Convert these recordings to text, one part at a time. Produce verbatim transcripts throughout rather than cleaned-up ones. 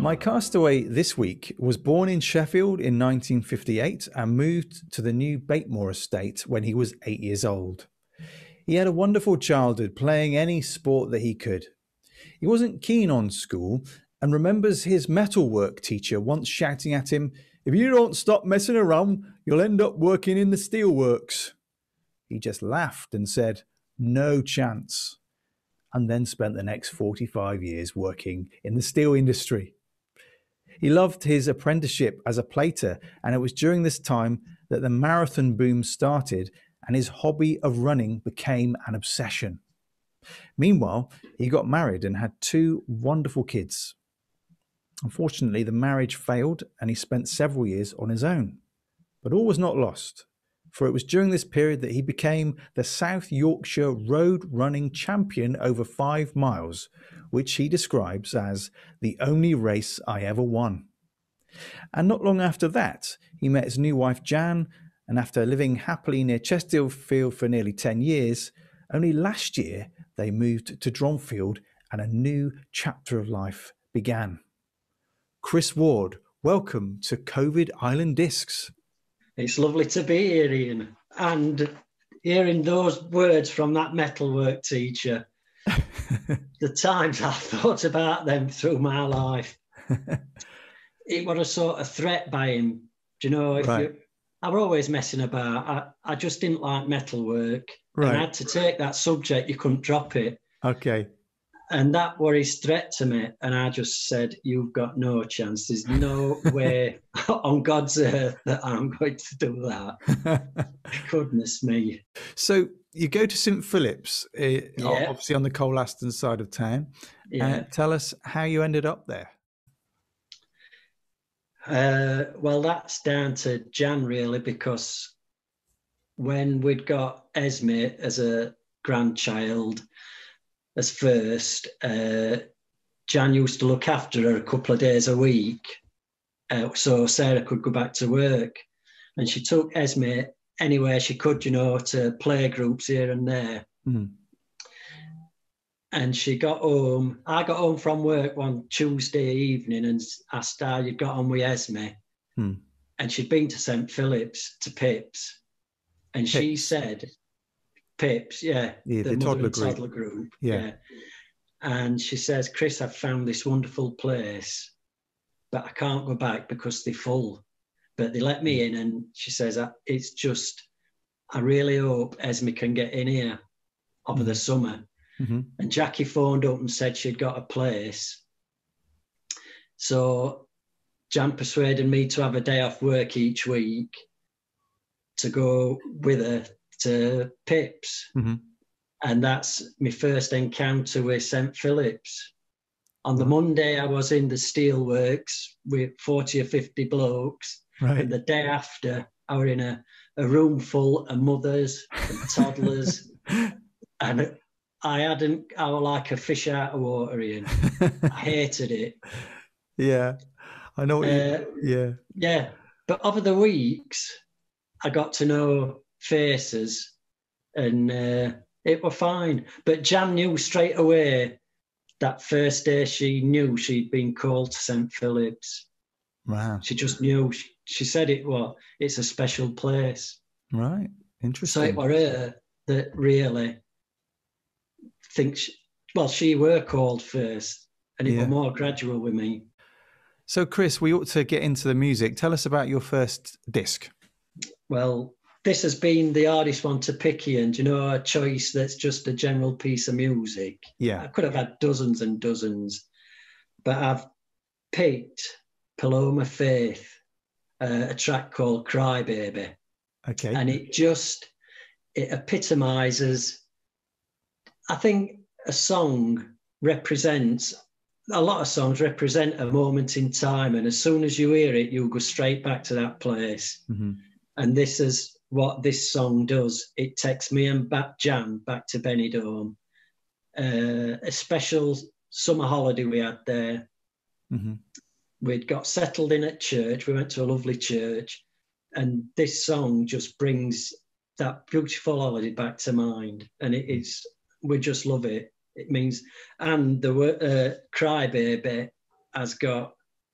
My castaway this week was born in Sheffield in nineteen fifty-eight and moved to the new Batemore estate when he was eight years old. He had a wonderful childhood, playing any sport that he could. He wasn't keen on school and remembers his metalwork teacher once shouting at him, "If you don't stop messing around, you'll end up working in the steelworks." He just laughed and said, "No chance," and then spent the next forty-five years working in the steel industry. He loved his apprenticeship as a plater, and it was during this time that the marathon boom started and his hobby of running became an obsession. Meanwhile, he got married and had two wonderful kids. Unfortunately, the marriage failed and he spent several years on his own. But all was not lost, for it was during this period that he became the South Yorkshire road running champion over five miles, which he describes as the only race I ever won. And not long after that, he met his new wife Jan, and after living happily near Chesterfield for nearly ten years, only last year they moved to Dronfield and a new chapter of life began. Chris Ward, welcome to COVID Island Discs. It's lovely to be here, Ian, and hearing those words from that metalwork teacher, the times I've thought about them through my life. It was a sort of threat by him. Do you know, if right. you, I were always messing about. I, I just didn't like metalwork. Right. And I had to take that subject. You couldn't drop it. Okay. And that was his threat to me. And I just said, "You've got no chance. There's no way on God's earth that I'm going to do that." Goodness me. So you go to Saint Philip's, uh, yeah. obviously on the Colaston side of town. Yeah. Uh, tell us how you ended up there. Uh, well, that's down to Jan, really, because when we'd got Esme as a grandchild, as first, uh, Jan used to look after her a couple of days a week, uh, so Sarah could go back to work. And she took Esme anywhere she could, you know, to play groups here and there. Mm. And she got home. I got home from work one Tuesday evening and asked how you'd got on with Esme. Hmm. And she'd been to Saint Philip's, to Pips. And Pips. She said, Pips, yeah, yeah the, the toddler group. toddler group. Yeah. yeah. And she says, "Chris, I've found this wonderful place, but I can't go back because they're full. But they let me in." And she says, "It's just, I really hope Esme can get in here over mm-hmm. the summer." Mm-hmm. And Jackie phoned up and said she'd got a place. So Jan persuaded me to have a day off work each week to go with her to Pips. Mm-hmm. And that's my first encounter with Saint Philip's. On the Monday, I was in the steelworks with forty or fifty blokes. Right. And the day after, I was in a, a room full of mothers and toddlers. And I hadn't, I was like a fish out of water, Ian. I hated it. Yeah, I know what uh, you, yeah. Yeah, but over the weeks, I got to know faces and uh, it was fine. But Jan knew straight away that first day she knew she'd been called to Saint Philip's. Wow. She just knew. She, she said it was, it's a special place. Right, interesting. So it was her that really thinks, well, she were called first and it yeah. was more gradual with me. So, Chris, we ought to get into the music. Tell us about your first disc. Well, this has been the hardest one to pick, Ian. Do you know, a choice that's just a general piece of music? Yeah. I could have had dozens and dozens, but I've picked Paloma Faith, uh, a track called Cry Baby. Okay. And it just, it epitomizes, I think a song represents, a lot of songs represent a moment in time, and as soon as you hear it, you'll go straight back to that place. Mm-hmm. And this is what this song does. It takes me and back Jan back to Benidorm. Uh, a special summer holiday we had there. Mm-hmm. We'd got settled in at church. We went to a lovely church. And this song just brings that beautiful holiday back to mind. And it is, we just love it. It means, and the uh, Cry Baby has got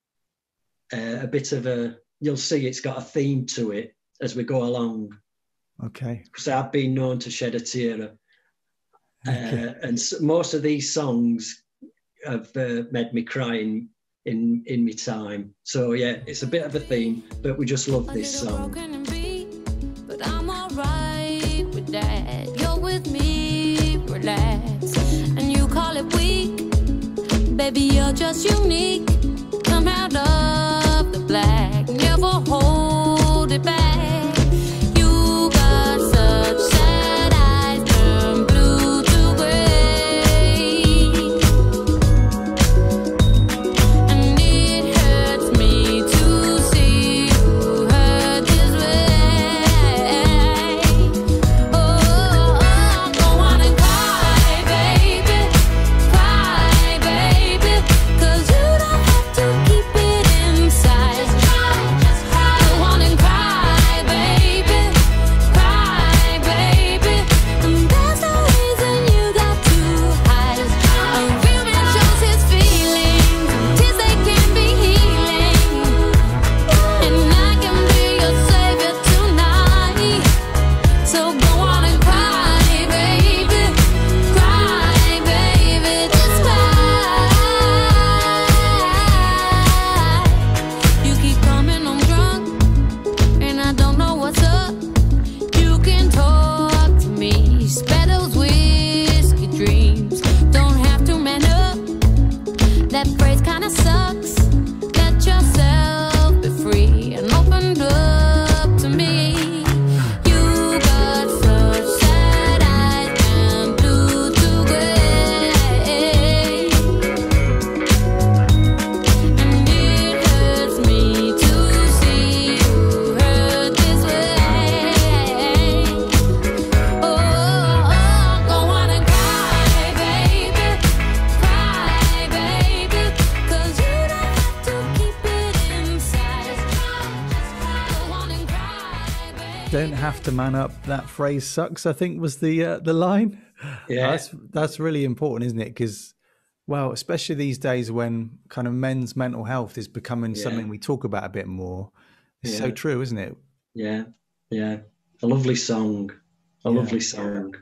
uh, a bit of a, you'll see it's got a theme to it as we go along. Okay. Because I've been known to shed a tear. Okay. Uh, and so most of these songs have uh, made me cry in, in, in my time. So yeah, it's a bit of a theme, but we just love this song. But I'm all right with that. You're with me, relax. And you call it weak. Baby, you're just unique. Come out of the black. Never hold it back. You got such sad eyes, turn blue to gray. And it hurts me to see you hurt this way. Oh, oh, go on and cry, baby. Cry, baby. 'Cause you don't have to keep it inside. Just cry, just cry. Go on and cry, baby. Cry, baby. And there's no reason you got to hide. A real man shows his feelings. Tears, they can be healing. And I can be your savior tonight. So go on and cry, baby. Cry, baby. Just cry. You keep coming home drunk, and I don't know what's up. You can talk to me, spare those whiskey dreams. Don't have to man up. That phrase kinda sucks. Let yourself be free and open up to me. You got such sad eyes and blue to gray. And it hurts me to see you hurt this way. Oh, oh, go on and cry, baby. Cry, baby. 'Cause you don't have to keep it inside. Just cry, just cry. Go on and cry, baby. Don't have to man up. That phrase sucks, I think, was the uh, the line. Yeah. That's that's really important, isn't it? Because, well, especially these days when kind of men's mental health is becoming Yeah. something we talk about a bit more. It's so Yeah. true, isn't it? Yeah, yeah. A lovely song. A Yeah. lovely song.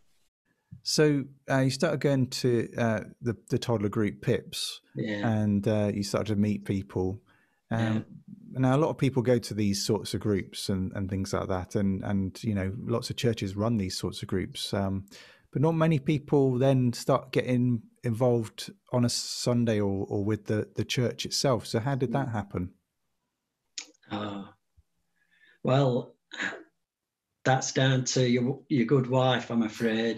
So uh, you started going to uh, the the toddler group Pips, Yeah. and uh, you started to meet people. Um, Now, a lot of people go to these sorts of groups and, and things like that, and and you know, lots of churches run these sorts of groups, um, but not many people then start getting involved on a Sunday or, or with the, the church itself. So how did that happen? Ah. Well, that's down to your your good wife, I'm afraid.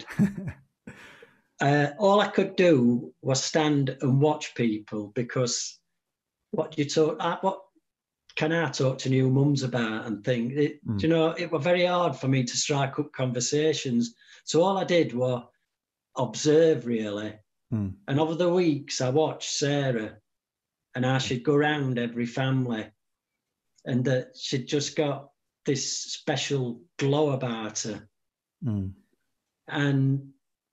Uh, all I could do was stand and watch people, because what you talk, uh, what can I talk to new mums about and think? It, Mm. You know, it was very hard for me to strike up conversations. So all I did was observe, really. Mm. And over the weeks, I watched Sarah, and how she'd go around every family, and that she'd just got this special glow about her. Mm. And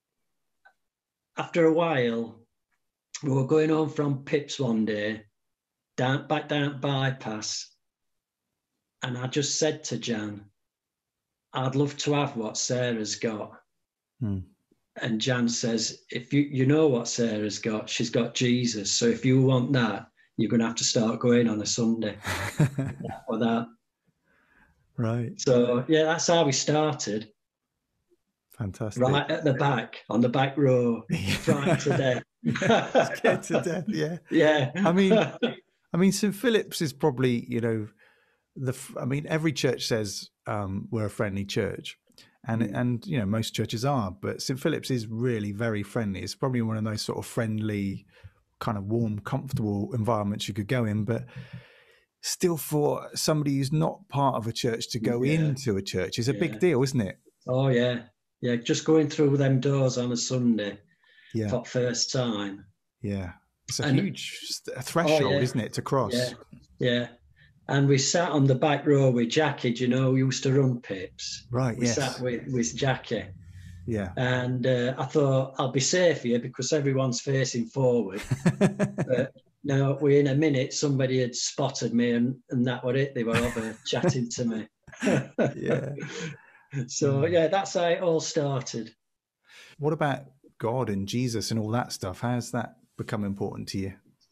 after a while, we were going home from Pips one day, down back down bypass, and I just said to Jan, I'd love to have what Sarah's got. Mm. And Jan says, if you you know what Sarah's got, she's got Jesus. So if you want that, you're going to have to start going on a Sunday or that. Right. So yeah, that's how we started. Fantastic. Right at the back, on the back row, frightened to death. Scared to death. Yeah. Yeah. I mean, I mean, Saint Philip's is probably, you know, the. f- I mean, every church says um, we're a friendly church, and Mm. and you know most churches are, but Saint Philip's is really very friendly. It's probably one of those sort of friendly, kind of warm, comfortable environments you could go in, but still, for somebody who's not part of a church to go Yeah. into a church is a Yeah. big deal, isn't it? Oh yeah, yeah. Just going through them doors on a Sunday Yeah, for first time. yeah. It's a And- huge st- threshold, yeah. isn't it, to cross? Yeah, yeah. And we sat on the back row with Jackie. Do you know who used to run Pips? Right. We Yes. sat with with Jackie, Yeah. and uh, I thought I'll be safe here because everyone's facing forward. But Now, within a minute, somebody had spotted me, and, and that was it. They were over chatting to me. Yeah. So, yeah, that's how it all started. What about God and Jesus and all that stuff? How's that become important to you?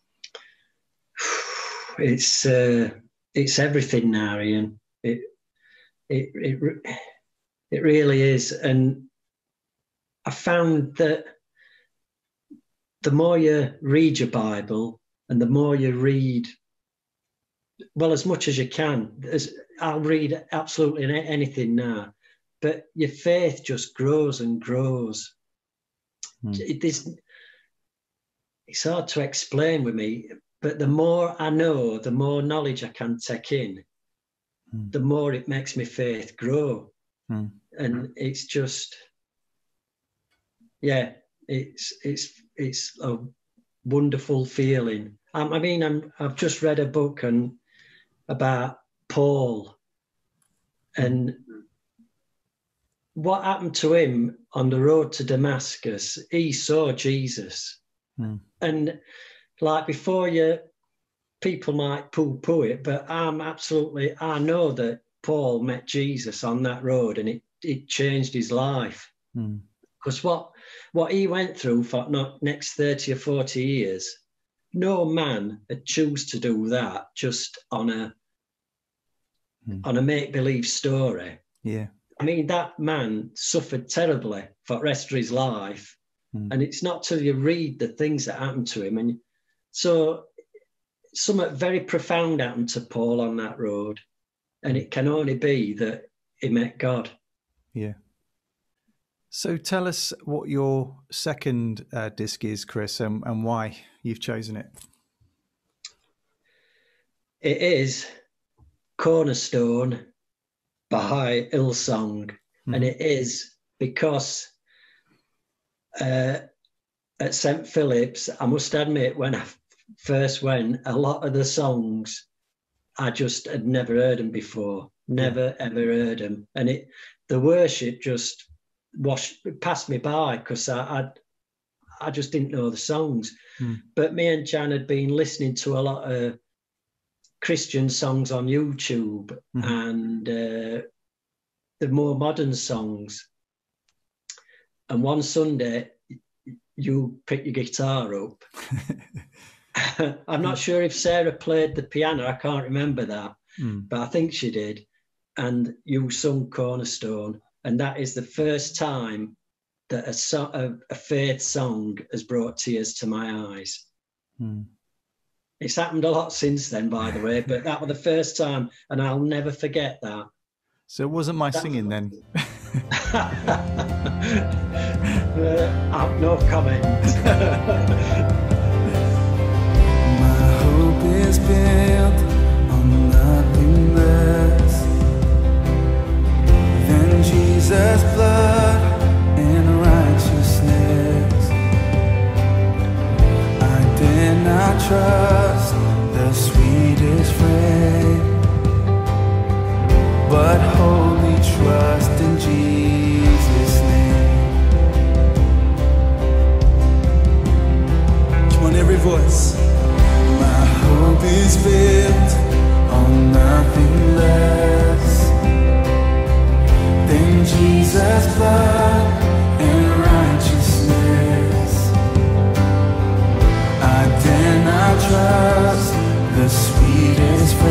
It's uh, it's everything now, Ian. It, it, it, re- it really is. And I found that the more you read your Bible and the more you read, well, as much as you can, as I'll read absolutely anything now, but your faith just grows and grows. Hmm. It is, it's hard to explain with me, but the more I know, the more knowledge I can take in, Hmm. the more it makes my faith grow. Hmm. And it's just, yeah, it's it's it's a wonderful feeling. Um, I mean, I'm, I've just read a book and about Paul and what happened to him on the road to Damascus. He saw Jesus, Hmm. and like before you, people might poo-poo it, but I'm absolutely, I know that Paul met Jesus on that road, and it it changed his life. Hmm. Because what what he went through for not next thirty or forty years, no man had choose to do that just on a Hmm. on a make-believe story. Yeah. I mean, that man suffered terribly for the rest of his life. Hmm. And it's not till you read the things that happened to him. And so something very profound happened to Paul on that road. And it can only be that he met God. Yeah. So tell us what your second uh, disc is, Chris, and, and why you've chosen it. It is Cornerstone by Hillsong. Mhm. And it is because uh, at Saint Philip's, I must admit, when I first went, a lot of the songs, I just had never heard them before. Never, ever heard them. And it, the worship just washed, passed me by because I, I, I just didn't know the songs. Mm. But me and Jan had been listening to a lot of Christian songs on YouTube Mhm. and uh, the more modern songs. And one Sunday, you pick your guitar up. I'm not sure if Sarah played the piano. I can't remember that, Mm. but I think she did. And you sung Cornerstone. And that is the first time that a, so- a, a faith song has brought tears to my eyes. Mm. It's happened a lot since then, by the way, but that was the first time, and I'll never forget that. So it wasn't my That- singing then. uh, I've no comment. My hope is built on nothing less than Jesus' blood and righteousness. I dare not trust the sweetest friend, but wholly trust in Jesus' name. Come on, every voice. My hope is built on nothing less than Jesus' blood and righteousness. I dare not trust the sweetest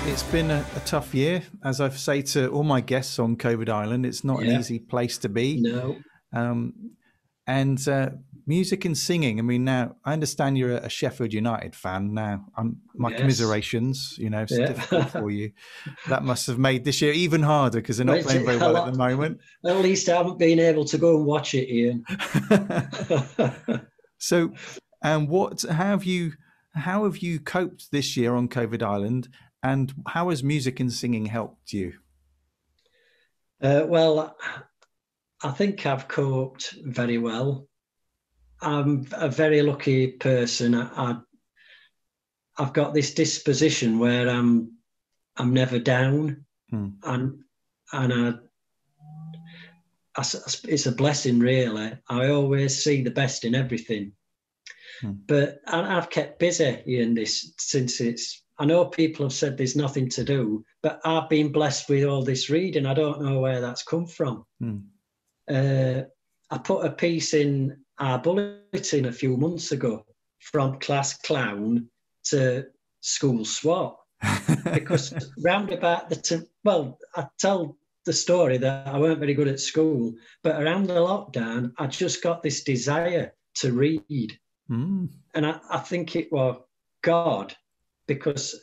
it's been a, a tough year. As I say to all my guests on COVID Island, it's not Yeah. an easy place to be. No. Um, and uh, music and singing. I mean, now I understand you're a, a Sheffield United fan. Now, I'm, my Yes. commiserations. You know, it's Yeah. difficult for you. That must have made this year even harder because they're not Well, playing very a well lot- at the moment. At least I haven't been able to go and watch it, Ian. So, and what how have you how have you coped this year on COVID Island, and how has music and singing helped you? Uh, well, I think I've coped very well. I'm a very lucky person. I, I, I've got this disposition where I'm I'm never down, Hmm. and and I, I s- it's a blessing, really. I always see the best in everything. Hmm. But I, I've kept busy in this since it's. I know people have said there's nothing to do, but I've been blessed with all this reading. I don't know where that's come from. Hmm. Uh, I put a piece in our bulletin a few months ago, from class clown to school swat, because round about the t- well, I tell the story that I weren't very good at school, but around the lockdown, I just got this desire to read, Hmm. and I, I think it was God, because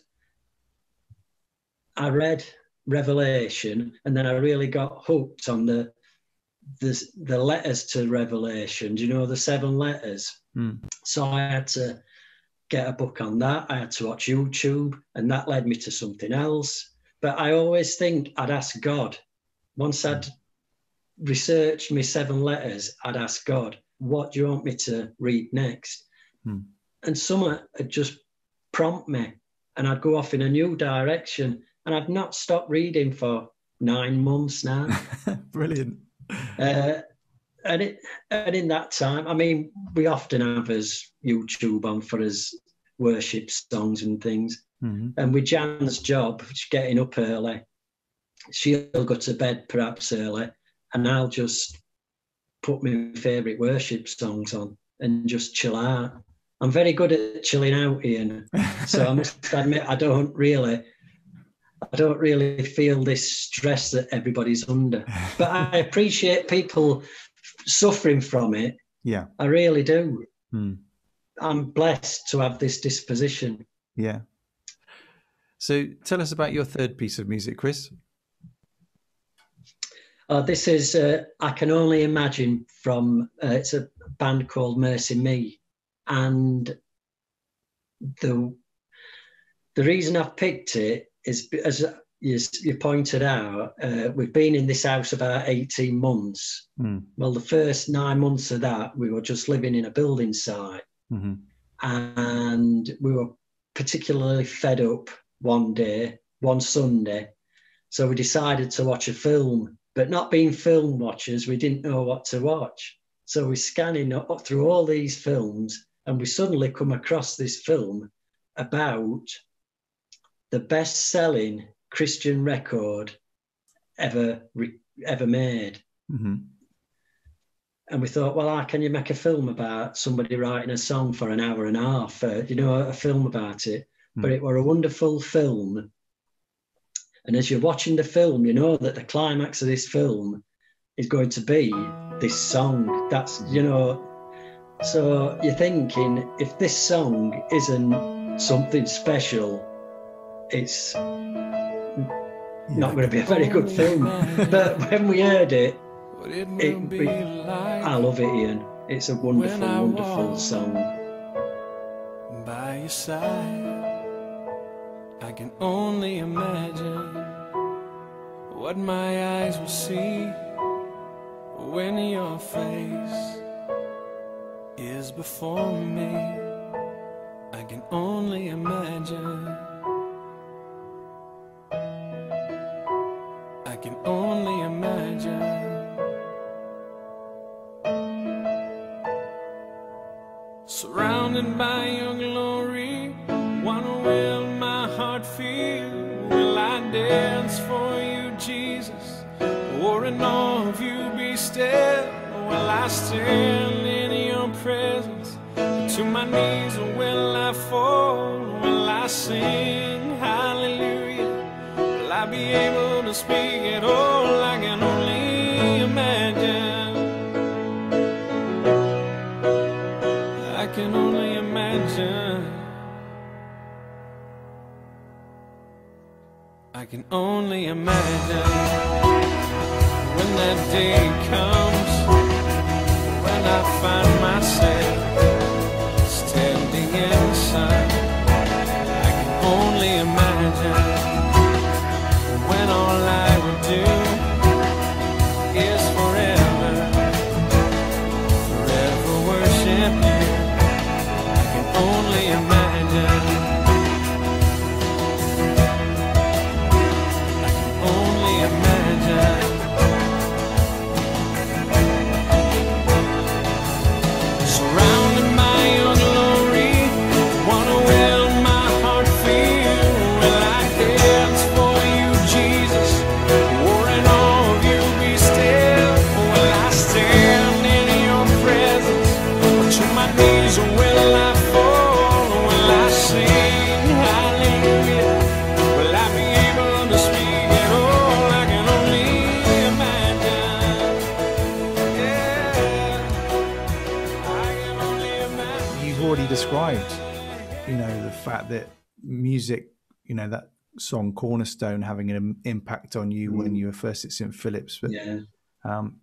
I read Revelation, and then I really got hooked on the the, the letters to Revelation. Do you know the seven letters? Hmm. So I had to get a book on that. I had to watch YouTube, and that led me to something else. But I always think I'd ask God. Once I'd researched my seven letters, I'd ask God, what do you want me to read next? Hmm. And someone would just prompt me, and I'd go off in a new direction. And I've not stopped reading for nine months now. Brilliant. Uh, and it and in that time, I mean, we often have as YouTube on for us worship songs and things. Hmm. And with Jan's job, she's getting up early, she'll go to bed perhaps early, and I'll just put my favourite worship songs on and just chill out. I'm very good at chilling out, Ian. So I must admit, I don't really, I don't really feel this stress that everybody's under. But I appreciate people suffering from it. Yeah. I really do. Hmm. I'm blessed to have this disposition. Yeah. So tell us about your third piece of music, Chris. Uh, this is uh, I Can Only Imagine from, uh, it's a band called Mercy Me. And the the reason I've picked it is, as you, you pointed out, uh, we've been in this house about eighteen months. Hmm. Well, the first nine months of that, we were just living in a building site. Hmm. And we were particularly fed up one day, one Sunday. So we decided to watch a film, but not being film watchers, we didn't know what to watch. So we're scanning up through all these films, and we suddenly come across this film about the best-selling Christian record ever ever made. Hmm. And we thought, well, how can you make a film about somebody writing a song for an hour and a half? Uh, you know, a film about it. Mm. But it were a wonderful film. And as you're watching the film, you know that the climax of this film is going to be this song. That's, you know, so you're thinking, if this song isn't something special, it's not going to be a very good film. But when we heard it, It it will be we, like I love it, Ian. It's a wonderful, when I wonderful walk song. by your side. I can only imagine what my eyes will see when your face is before me. I can only imagine. I can only imagine. Surrounded by your glory, what will my heart feel? Will I dance for you, Jesus? Or in awe of you be still? Will I stand in your presence? To my knees, or will I fall? Will I sing hallelujah? speak at all. I can only imagine. I can only imagine. I can only imagine when that day comes, when I find myself standing inside. I can only imagine when all I would do is forever, forever worship you. I can only imagine. I can only imagine. Surrounded by your glory, wanna will my heart feel. Will I dance for you, Jesus? Or in all of you be still? Will I stand in your presence? Or to my knees will I fall? Will I sing hallelujah? Will I be able to speak at all? I can only imagine. Yeah. I can only imagine. You've already described, you know, the fact that music, you know, that song Cornerstone having an im- impact on you when you were first at Saint Philip's. But Yeah. um,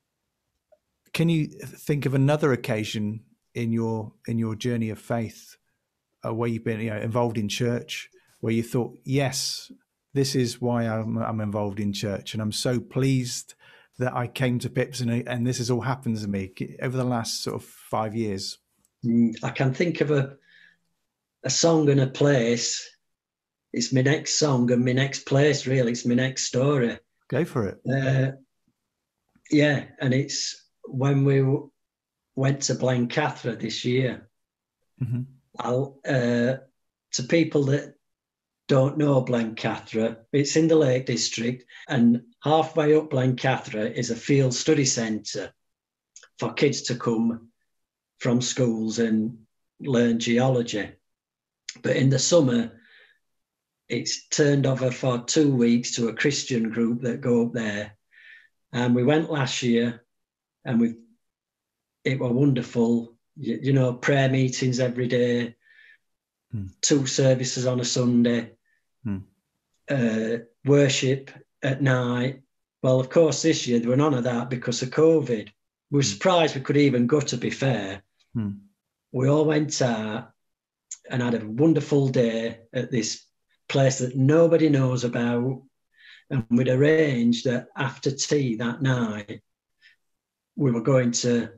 can you think of another occasion in your in your journey of faith uh, where you've been, you know, involved in church, where you thought, yes, this is why I'm, I'm involved in church, and I'm so pleased that I came to Pips, and, and this has all happened to me over the last sort of five years? Mm, I can think of a a song and a place. It's my next song and my next place, really. It's my next story. Go for it. Uh, yeah, and it's when we w- went to Blencathra this year. hmm I'll, uh, to people that don't know Blencathra, it's in the Lake District, and halfway up Blencathra is a field study centre for kids to come from schools and learn geology. But in the summer, it's turned over for two weeks to a Christian group that go up there. And we went last year, and we it was wonderful. You, you know, prayer meetings every day, Hmm. two services on a Sunday, Hmm. uh, worship at night. Well, of course, this year there were none of that because of COVID. We were surprised we could even go, to be fair. Hmm. We all went out and had a wonderful day at this place that nobody knows about. And we'd arranged that after tea that night, we were going to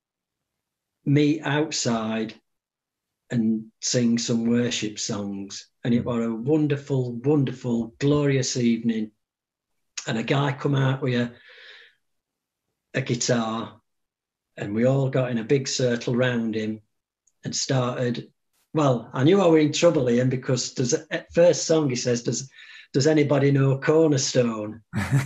meet outside and sing some worship songs. And it was a wonderful, wonderful, glorious evening. And a guy come out with a, a guitar, and we all got in a big circle round him and started. Well, I knew I was in trouble, Ian, because there's a, at first song he says, does does anybody know Cornerstone?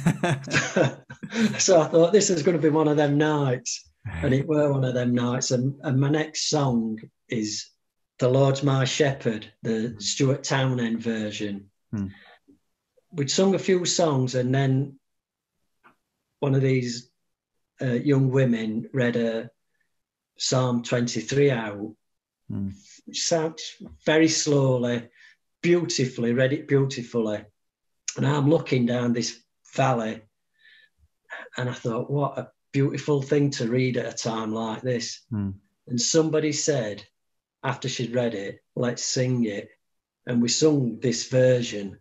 So I thought this is going to be one of them nights. And it were one of them nights. And, and my next song is The Lord's My Shepherd, the Stuart Townend version. Hmm. We'd sung a few songs, and then one of these uh, young women read a Psalm twenty-three out. Hmm. Sounds very slowly, beautifully, read it beautifully. And I'm looking down this valley, and I thought, what a beautiful thing to read at a time like this. Hmm. And somebody said, after she'd read it, let's sing it. And we sung this version.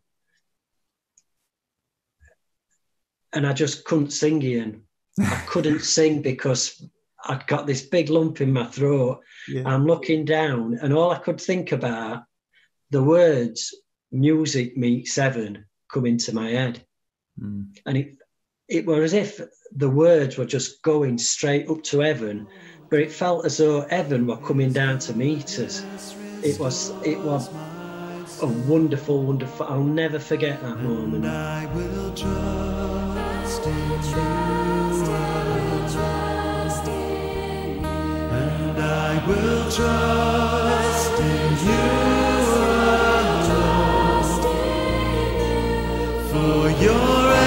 And I just couldn't sing, Ian. I couldn't sing because I'd got this big lump in my throat. Yeah. I'm looking down, and all I could think about, the words music meets heaven come into my head. Hmm. And it it was as if the words were just going straight up to heaven, but it felt as though heaven were coming down to meet us. It was it was a wonderful, wonderful, I'll never forget that moment. I will trust in you, and I will trust in you alone, for your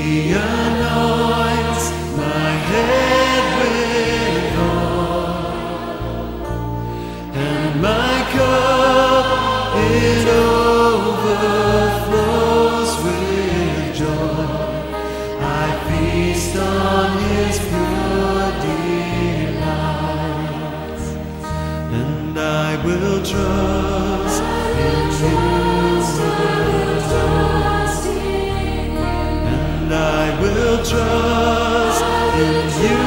He anoints my head with oil, and my cup it overflows with joy. I feast on His pure delights, and I will trust in You. And I will trust in You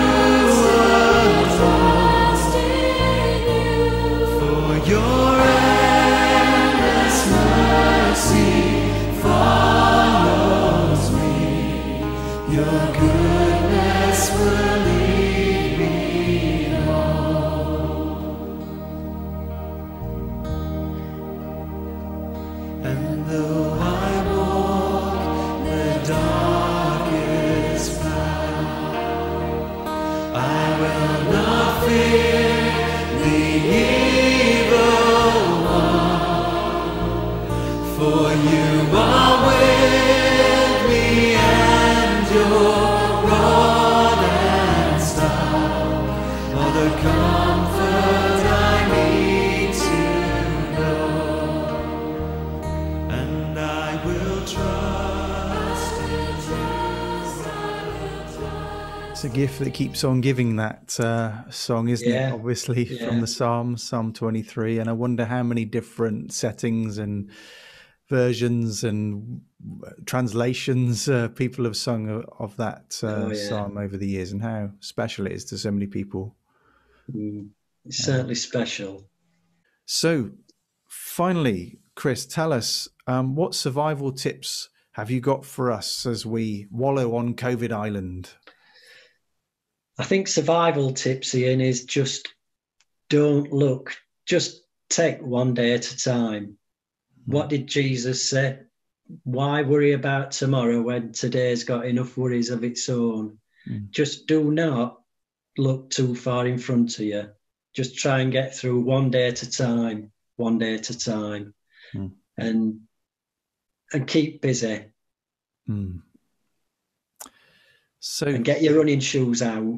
alone, for Your endless mercy follows me. Your goodness will lead me home. And though I walk the darkest path, I will not fear the evil one, for You are with me, and Your rod and staff are the comfort I need to know. And I will trust in It's a gift that keeps on giving, that uh, song, isn't Yeah, it? Obviously, yeah. from the Psalms, Psalm twenty-three. And I wonder how many different settings and versions and translations uh, people have sung of, of that uh, Oh, yeah. psalm over the years, and how special it is to so many people. Mm, it's certainly special. So, finally, Chris, tell us um, what survival tips have you got for us as we wallow on COVID Island? I think survival tips, Ian, is just don't look, just take one day at a time. What did Jesus say? Why worry about tomorrow when today's got enough worries of its own? Mm. Just do not look too far in front of you. Just try and get through one day at a time, one day at a time, Mm. and and keep busy Mm. So, and get your running shoes out.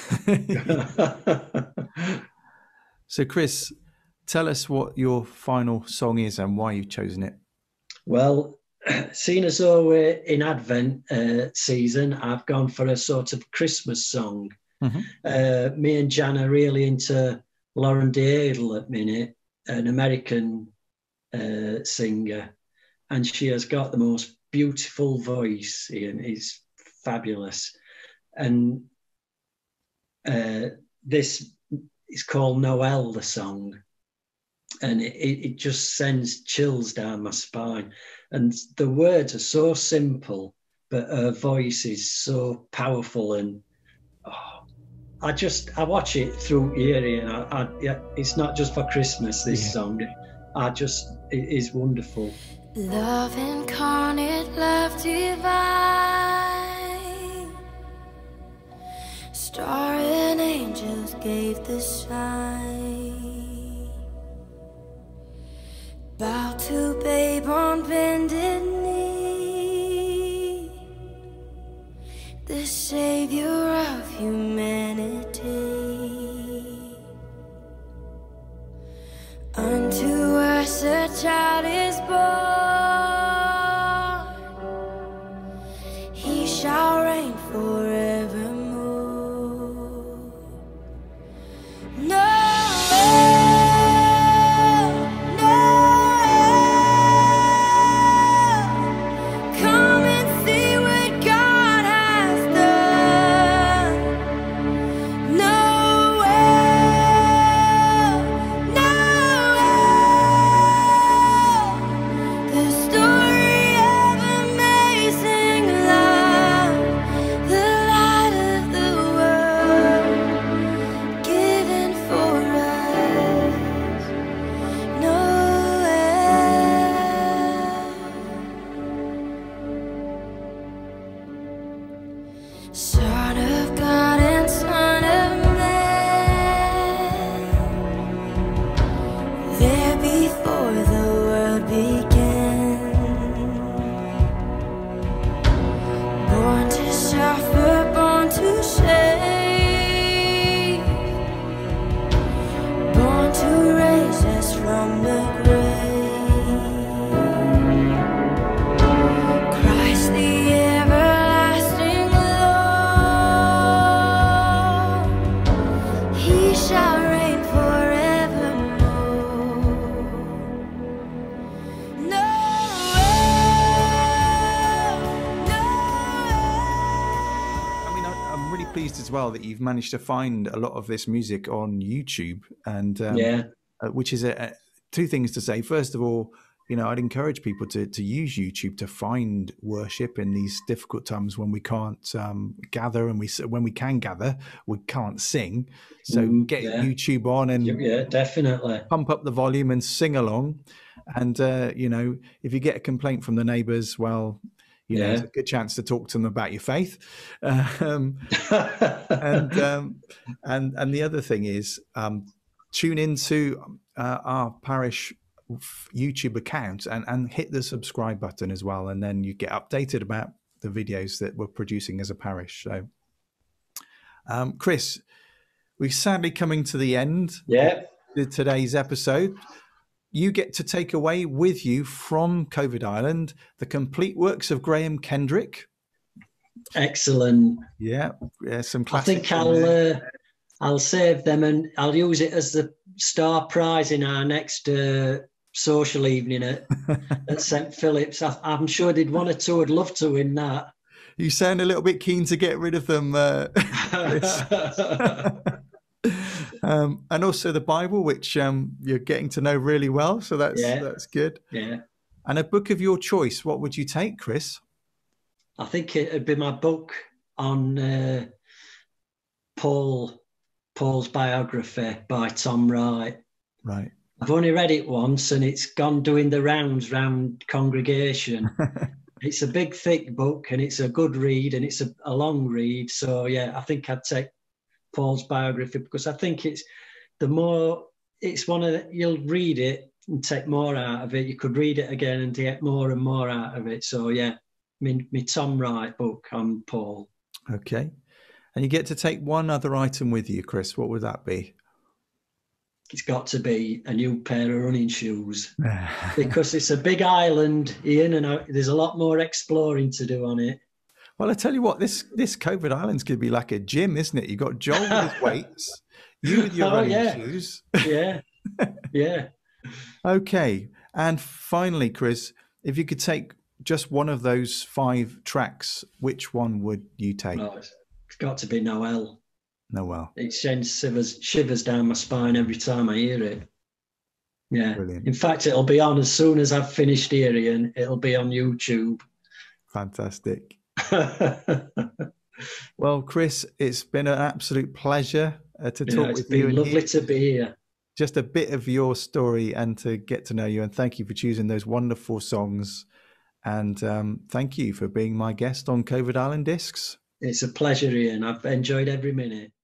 so Chris, tell us what your final song is and why you've chosen it. Well, seeing as though we're in Advent uh, season, I've gone for a sort of Christmas song. Mhm. Uh, me and Jan are really into Lauren Daigle at minute, an American uh, singer, and she has got the most beautiful voice, Ian. It's fabulous. And uh, this is called Noel, the song. And it, it just sends chills down my spine. And the words are so simple, but her voice is so powerful. And oh, I just, I watch it through year, and I, I, yeah, it's not just for Christmas, this Yeah. song. I just, it is wonderful. Love incarnate, love divine. Star and angels gave the sign. Bow to babe on bended knee, the savior of humanity. Unto us a child is born, he shall reign forevermore. Noel, Noel, come and see what God has done. Noel, Noel, the story of amazing love, the light of the world given for us. Noel, Son of God and Son of Man, there before the world began, born to pleased as well that you've managed to find a lot of this music on YouTube, and um, Yeah. uh, which is a, a, two things to say. First of all, you know, I'd encourage people to to use YouTube to find worship in these difficult times when we can't um, gather, and we s- when we can gather, we can't sing. So Mm, get yeah. YouTube on and Yeah, definitely. pump up the volume and sing along. And uh, you know, if you get a complaint from the neighbours, well, you know, Yeah. there's a good chance to talk to them about your faith. Um, and um, and and the other thing is, um, tune into uh, our parish YouTube account and and hit the subscribe button as well, and then you get updated about the videos that we're producing as a parish. So, um, Chris, we're sadly coming to the end Yeah. of today's episode. You get to take away with you from COVID Island the complete works of Graham Kendrick. Excellent. Yeah, yeah, some I classics. think in I'll there. uh, I'll save them and I'll use it as the star prize in our next uh, social evening at, at Saint Philip's. I, I'm sure they'd one or two would love to win that. You sound a little bit keen to get rid of them, uh, Chris. um, and also the Bible, which um, you're getting to know really well. So that's Yeah. that's good. Yeah. And a book of your choice. What would you take, Chris? I think it'd be my book on uh, Paul Paul's biography by Tom Wright. Right. I've only read it once and it's gone doing the rounds round congregation. It's a big, thick book and it's a good read and it's a, a long read. So, yeah, I think I'd take Paul's biography because I think it's the more, it's one of the, you'll read it and take more out of it. You could read it again and get more and more out of it. So, yeah, me, me Tom Wright book on Paul. Okay. And you get to take one other item with you, Chris. What would that be? It's got to be a new pair of running shoes because it's a big island, Ian, and I, there's a lot more exploring to do on it. Well, I tell you what, this this COVID Island's could be like a gym, isn't it? You got Joel with his weights, you with your Oh, running yeah. shoes. Yeah, yeah. Okay. And finally, Chris, if you could take just one of those five tracks, which one would you take? No, it's, it's got to be Noel. Noel. It sends shivers, shivers down my spine every time I hear it. Yeah. Brilliant. In fact, it'll be on as soon as I've finished hearing. It'll be on YouTube. Fantastic. Well, Chris, it's been an absolute pleasure uh, to Yeah, talk it's with you been and lovely hear to be here. just a bit of your story and to get to know you. And thank you for choosing those wonderful songs. And um, thank you for being my guest on COVID Island Discs. It's a pleasure, Ian. I've enjoyed every minute.